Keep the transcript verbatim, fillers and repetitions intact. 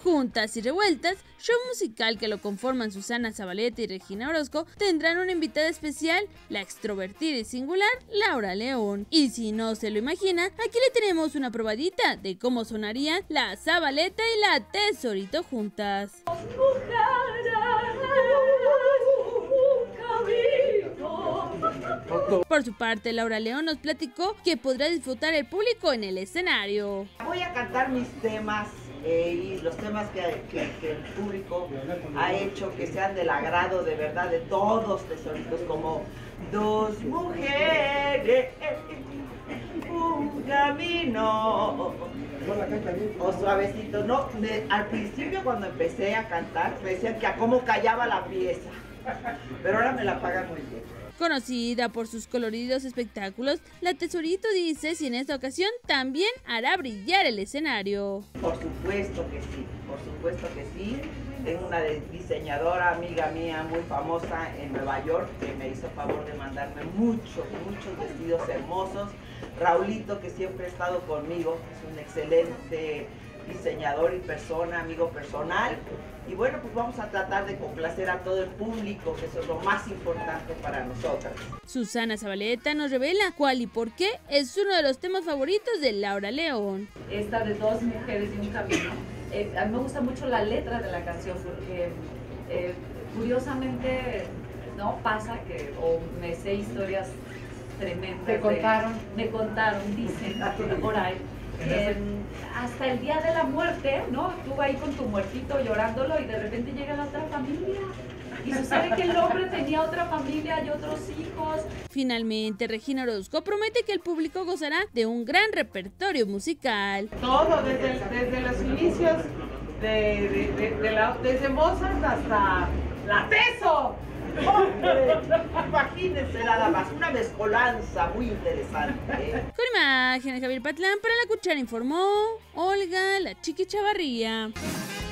Juntas y Revueltas, show musical que lo conforman Susana Zabaleta y Regina Orozco, tendrán una invitada especial, la extrovertida y singular Laura León. Y si no se lo imagina, aquí le tenemos una probadita de cómo sonarían la Zabaleta y la Tesorito juntas. Por su parte, Laura León nos platicó que podrá disfrutar el público en el escenario. Voy a cantar mis temas eh, y los temas que, que, que el público ha hecho que sean del agrado de verdad de todos, tesoritos, como dos mujeres, un camino, o suavecito. No, de, al principio cuando empecé a cantar me decían que a cómo callaba la pieza, pero ahora me la pagan muy bien. Conocida por sus coloridos espectáculos, la Tesorito dice si en esta ocasión también hará brillar el escenario. Por supuesto que sí, por supuesto que sí. Tengo una diseñadora amiga mía muy famosa en Nueva York que me hizo favor de mandarme muchos, muchos vestidos hermosos. Raulito, que siempre ha estado conmigo, es un excelente diseñador y persona, amigo personal. Y bueno, pues vamos a tratar de complacer a todo el público, que eso es lo más importante para nosotras. Susana Zabaleta nos revela cuál y por qué es uno de los temas favoritos de Laura León. Esta de Dos Mujeres y un Camino. Eh, a mí me gusta mucho la letra de la canción porque eh, curiosamente no pasa que, o me sé historias tremendas. ¿Te contaron? De, me contaron, dicen por ahí. Eh, hasta el día de la muerte, ¿no? Tú ahí con tu muertito llorándolo y de repente llega la otra familia y sucede que el hombre tenía otra familia y otros hijos. Finalmente, Regina Orozco promete que el público gozará de un gran repertorio musical. Todo, desde, desde los inicios, de, de, de, de la, desde Mozart hasta la Teso. ¡Hombre! Imagínense nada más, una mezcolanza muy interesante, ¿eh? Con imágenes de Javier Patlán, para La Cuchara informó Olga La Chiqui Chavarría.